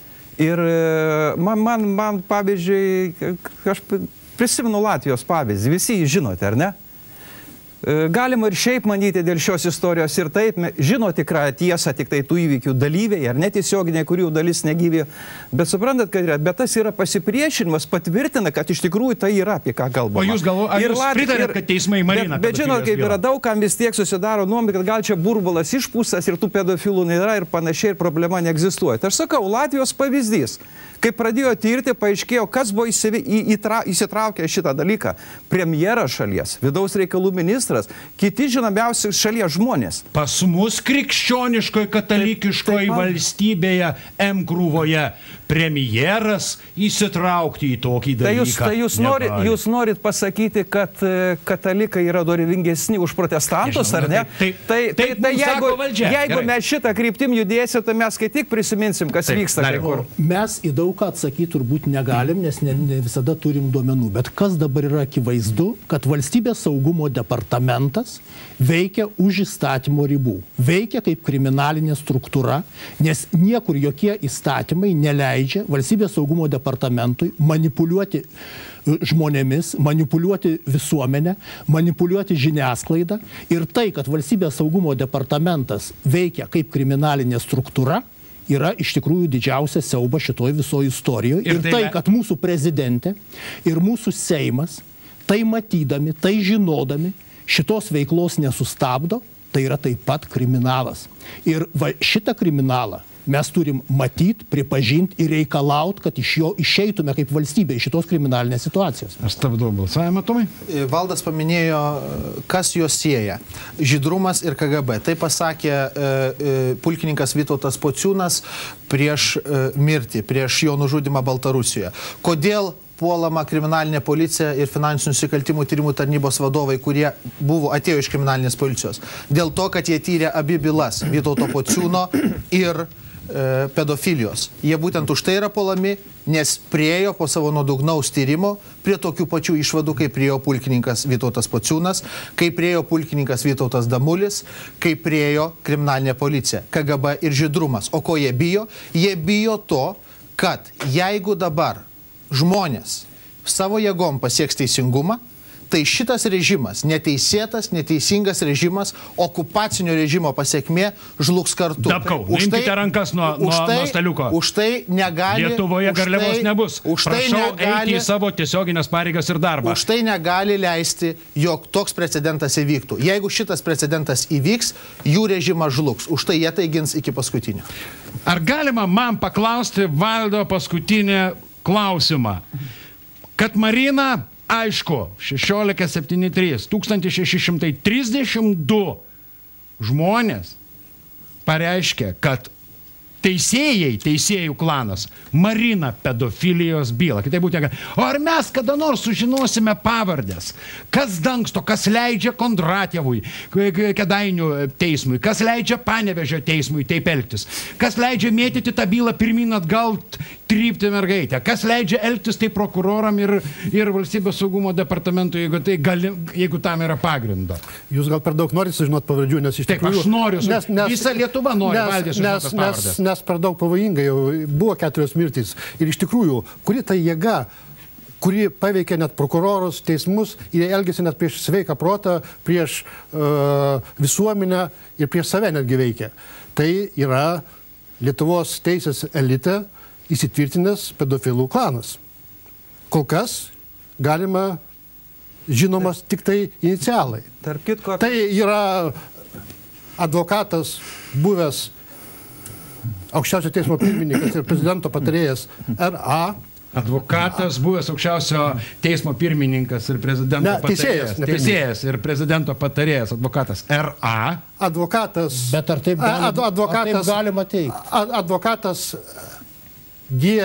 Ir man, man, man pavyzdžiui, aš prisimenu Latvijos pavyzdį, visi jį žinote, ar ne? Galima ir šiaip manyti dėl šios istorijos ir taip, žino tikrą tiesą tik tai tų įvykių dalyviai, ar netiesioginiai, kurių dalis negyvi. Bet suprantat, kad yra, bet tas yra pasipriešinimas, patvirtina, kad iš tikrųjų tai yra, apie ką kalbama. O jūs galvojate, ar jūs pritarėt, kad teismai marina? Bet, bet žinot, kaip yra daug, kam vis tiek susidaro nuomonė, kad gal čia burbulas išpūstas ir tų pedofilų nėra ir panašiai ir problema neegzistuoja. Tai aš sakau, Latvijos pavyzdys. Kai pradėjo tirti, paaiškėjo, kas buvo įsitraukę šitą dalyką. Premjeras šalies, vidaus reikalų ministras, ministras, kiti žinomiausi šalies žmonės. Pas mus krikščioniškoje, katalikiškoje valstybėje M krūvoje premjeras įsitraukti į tokį dalyką. Tai jūs, tai jūs, nori, jūs norit pasakyti, kad katalikai yra dorivingesni už protestantus, Nežinau, ar ne? Taip, tai, tai, taip tai jeigu, valdžia. jeigu Gerai. mes šitą kryptim judėsim, tai mes kai tik prisiminsim, kas Taip, vyksta kai kur. Mes į daug ką atsakyti turbūt negalim, nes ne, ne visada turim duomenų. Bet kas dabar yra akivaizdu, kad valstybės saugumo departamentas veikia už įstatymo ribų. Veikia kaip kriminalinė struktūra, nes niekur jokie įstatymai neleidžia valstybės saugumo departamentui manipuliuoti žmonėmis, manipuliuoti visuomenę, manipuliuoti žiniasklaidą. Ir tai, kad valstybės saugumo departamentas veikia kaip kriminalinė struktūra, yra iš tikrųjų didžiausias siaubas šitoj visoje istorijoje. Ir, ir tai, kad mūsų prezidentė ir mūsų Seimas, tai matydami, tai žinodami, šitos veiklos nesustabdo, tai yra taip pat kriminalas. Ir va, šitą kriminalą mes turim matyti, pripažinti ir reikalauti, kad iš jo išeitume kaip valstybė iš šitos kriminalinės situacijos. Aš stabdau balsavimą, Tomai. Valdas paminėjo, kas juos sieja. Žydrumas ir K G B. Tai pasakė e, e, pulkininkas Vytautas Pociūnas prieš e, mirtį, prieš jo nužudimą Baltarusijoje. Kodėl puolama kriminalinė policija ir finansinių nusikaltimų tyrimų tarnybos vadovai, kurie buvo, atėjo iš kriminalinės policijos? Dėl to, kad jie tyrė abi bylas – Vytauto Pociūno ir pedofilijos. Jie būtent už tai yra puolami, nes priejo po savo nuodugnaus tyrimo prie tokių pačių išvadų, kaip priejo pulkininkas Vytautas Pociūnas, kaip priejo pulkininkas Vytautas Damulis, kaip priejo kriminalinė policija, K G B ir žydrumas. O ko jie bijo? Jie bijo to, kad jeigu dabar žmonės savo jėgom pasieks teisingumą, tai šitas režimas, neteisėtas, neteisingas režimas, okupacinio režimo pasiekmė žlugs kartu. Dabkau, imkite rankas nuo, nuo, tai, nuo staliuko. Už tai negali... Lietuvoje garliavos tai, nebus. Už tai Prašau negali, eiti į savo tiesioginės pareigas ir darbą. Už tai negali leisti, jog toks precedentas įvyktų. Jeigu šitas precedentas įvyks, jų režimas žlugs. Už tai jie tai gins iki paskutinio. Ar galima man paklausti Valdo paskutinį klausimą? Kad Marina... Aišku, šešiolika septyni trys, tūkstantis šeši šimtai trisdešimt du žmonės pareiškė, kad teisėjai, teisėjų klanas, marina pedofilijos bylą. Kitaip būtų negali. O ar mes kada nors sužinosime pavardės? Kas dangsto, kas leidžia Kondratjevui, Kėdainių teismui, kas leidžia Panevėžio teismui taip elgtis, kas leidžia mėtyti tą bylą pirmin atgal, trypti mergaitę, kas leidžia elgtis tai prokuroram ir, ir valstybės saugumo departamentui, jeigu, tai gali, jeigu tam yra pagrindo. Jūs gal per daug norite sužinoti pavardžių, nes iš Taip, tikrųjų... aš noriu, nes, nes, visa Lietuva nori nes, valdyti nes, sužinotas pavardės. Nes, nes per daug pavojingai, jau buvo keturios mirtys. Ir iš tikrųjų, kuri ta jėga, kuri paveikia net prokurorus, teismus, ir elgėsi net prieš sveiką protą, prieš uh, visuomenę ir prieš save netgi veikia. Tai yra Lietuvos teisės elite įsitvirtinęs pedofilų klanas. Kol kas galima žinomas tik tai inicialai. Tarp kitko... Tai yra advokatas, buvęs aukščiausio teismo pirmininkas ir prezidento patarėjas R A Advokatas, buvęs aukščiausio teismo pirmininkas ir prezidento ne, patarėjas. Teisėjas, teisėjas ir prezidento patarėjas, advokatas R A Advokatas... Bet ar taip galima, ad, advokatas, ar taip galima teikti? Ad, advokatas G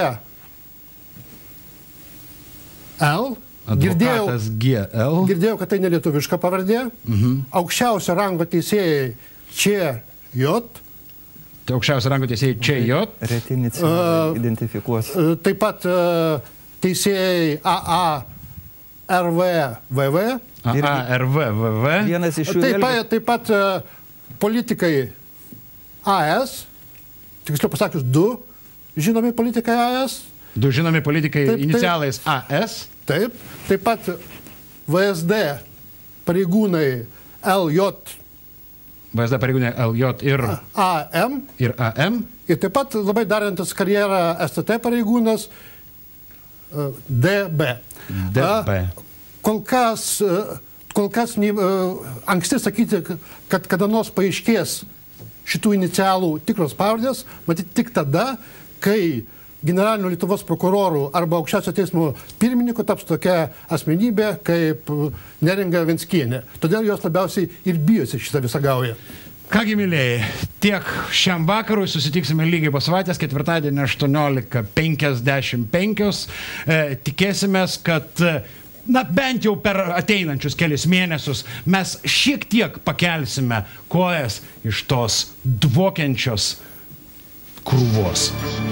L Advokatas G L Girdėjau, kad tai nelietuviška pavardė. Mhm. Aukščiausio rango teisėjai Č J Tai aukščiausio rango teisėjai Č J Reti uh, identifikuos. uh, Taip pat uh, teisėjai A A R V V V A A R V V V Vienas iš jų Taip vėlgi... pat, taip pat uh, politikai A S, tiksliau pasakius, du žinomi politikai A S. Du žinomi politikai Taip, taip. inicialais A S. Taip, taip pat V S D pareigūnai L J V S D pareigūnai L J ir A M. ir A M. Ir taip pat labai darantis karjerą S T T pareigūnas uh, D B. D B. Kol kas, uh, kol kas uh, anksti sakyti, kad kada nors paaiškės šitų inicialų tikros pavardės, matyti tik tada, kai generaliniu Lietuvos prokuroru arba aukščiausio teismo pirmininku taps tokia asmenybė kaip Neringa Venckienė. Todėl jos labiausiai ir bijosi šitą visą gaują. Kągi, mylėjai, tiek šiam vakarui, susitiksime lygiai po savaitės, ketvirtadienį aštuoniolika penkiasdešimt penkios. E, tikėsimės, kad na, bent jau per ateinančius kelias mėnesius mes šiek tiek pakelsime kojas iš tos dvokiančios krūvos.